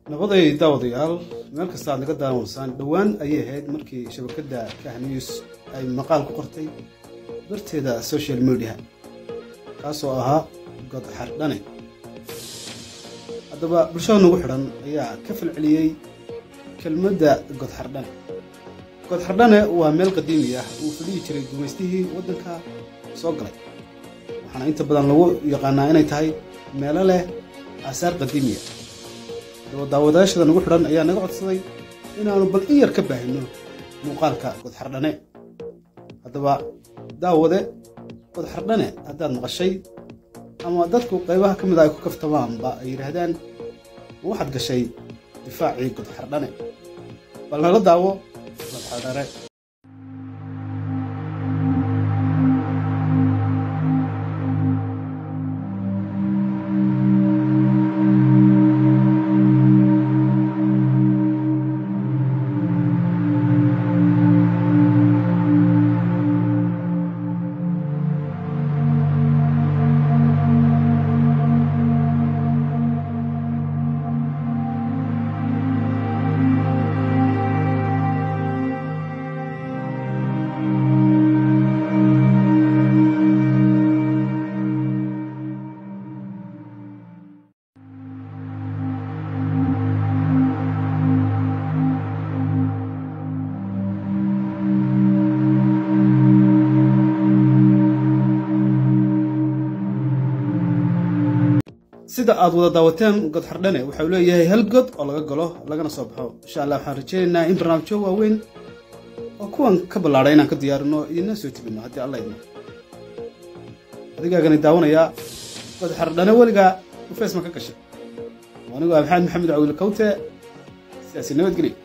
nabaday daawadayaal meel kasta aad naga daawansaan dhawaan ayay ahayd markii shabakada KAH News ay maqaal ku qortay barteeda social media kaasoo ahaa god xardhane haddaba bulshada nagu xidhan ayaa ka falceliyay kelmadda god xardhane waa meel qadiimi ah uu fadhiyi jiray gumaystihii waddanka soo galay waxaana inta badan lagu yaqaanaa inay tahay meelo leh aasaar qadiimi ah daawadayaashada nagu xidhan ayaa naga codsaday inaanu bal in yar ka baahino muuqaalka god xardhane haddaba daawade god xardhane haddaad maqashay ama dadku qaybaha ka mid ah ay ku kaftamaanba ay yidhaahdaan waxaad gashay difaacii god xardhane bal nala daawo god xardhane. sida aad wada daawateen god xardhane waxa uu leeyahay hal god oo laga galo lagana soo baxo insha Allah waxaan rajaynaynaa in barnaamijyo waaweyn oo kuwan ka ballaaray inaan ka diyaarino idina soo tibino haddii Allah idmo adigaagana daawanaya god xardhane waliga u Facebook ka gashay anigu Maxamed Cawil Kawte siyaasi nabadgelyo.